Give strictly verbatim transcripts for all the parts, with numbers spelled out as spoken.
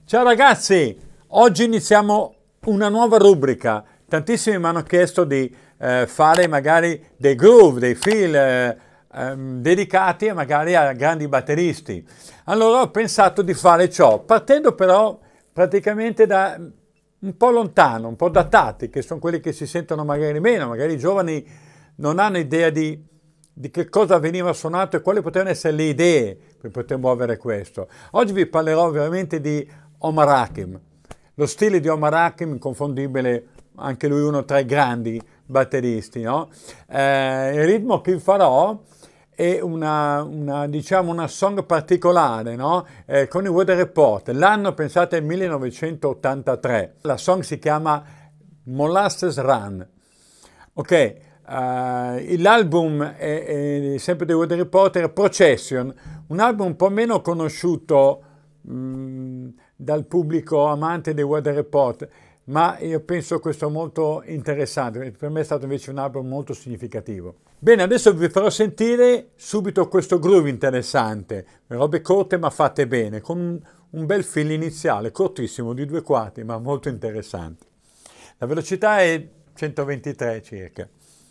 Ciao ragazzi, oggi iniziamo una nuova rubrica. Tantissimi mi hanno chiesto di eh, fare magari dei groove, dei feel eh, ehm, dedicati magari a grandi batteristi. Allora ho pensato di fare ciò, partendo però praticamente da un po' lontano, un po' datati, che sono quelli che si sentono magari meno, magari i giovani non hanno idea di, di che cosa veniva suonato e quali potevano essere le idee per poter muovere questo. Oggi vi parlerò veramente di Omar Hakim, lo stile di Omar Hakim, inconfondibile, anche lui uno tra i grandi batteristi, no? Eh, il ritmo che farò è una, una, diciamo, una song particolare, no? Eh, con i Weather Report. L'anno, pensate, è il millenovecentottantatré. La song si chiama Molasses Run. Ok, uh, l'album è, è sempre dei Weather Report, è Procession, un album un po' meno conosciuto mh, dal pubblico amante dei Weather Report, ma io penso questo molto interessante, per me è stato invece un album molto significativo. Bene, adesso vi farò sentire subito questo groove interessante, robe corte ma fatte bene, con un, un bel feel iniziale, cortissimo, di due quarti, ma molto interessante. La velocità è centoventitré circa.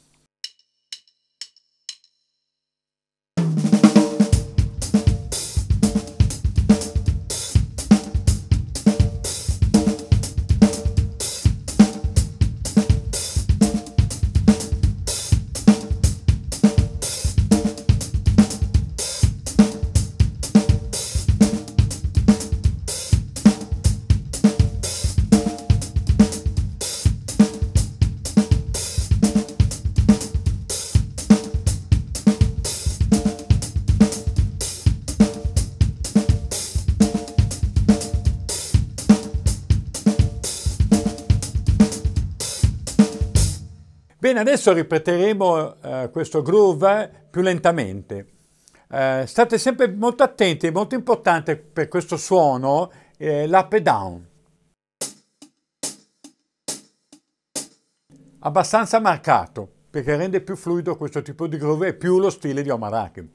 Bene, adesso ripeteremo eh, questo groove più lentamente. Eh, state sempre molto attenti, è molto importante per questo suono eh, l'up e down. Abbastanza marcato, perché rende più fluido questo tipo di groove e più lo stile di Omar Hakim.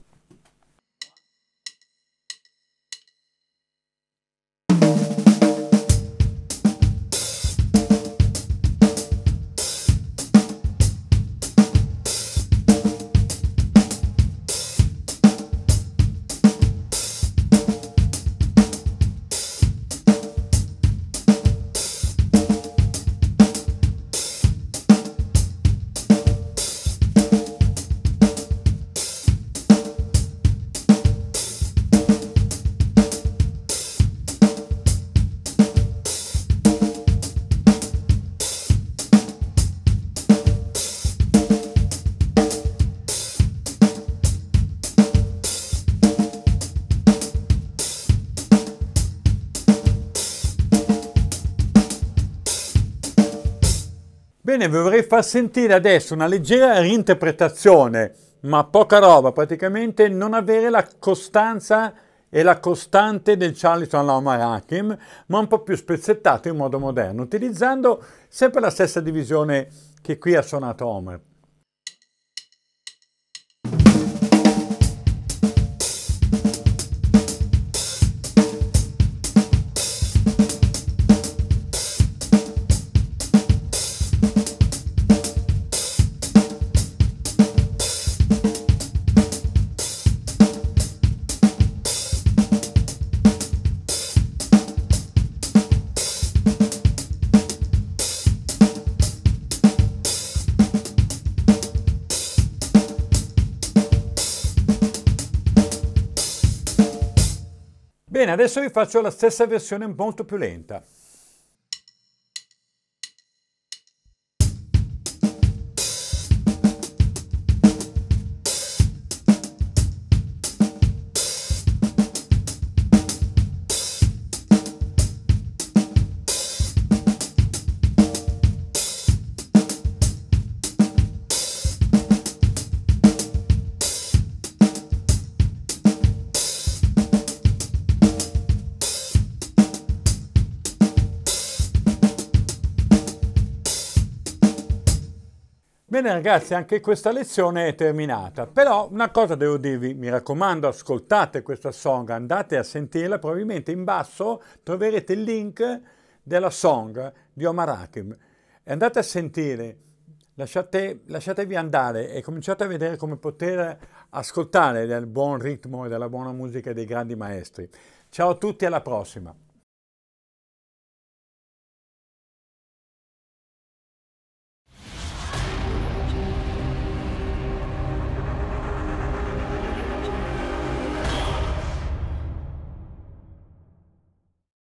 Bene, vi vorrei far sentire adesso una leggera reinterpretazione, ma poca roba, praticamente non avere la costanza e la costante del Charleston Omar Hakim, ma un po' più spezzettato in modo moderno, utilizzando sempre la stessa divisione che qui ha suonato Omar. Bene, adesso vi faccio la stessa versione molto più lenta. Bene ragazzi, anche questa lezione è terminata, però una cosa devo dirvi, mi raccomando, ascoltate questa song, andate a sentirla, probabilmente in basso troverete il link della song di Omar Hakim, e andate a sentire, lasciate, lasciatevi andare e cominciate a vedere come poter ascoltare del buon ritmo e della buona musica dei grandi maestri. Ciao a tutti, alla prossima!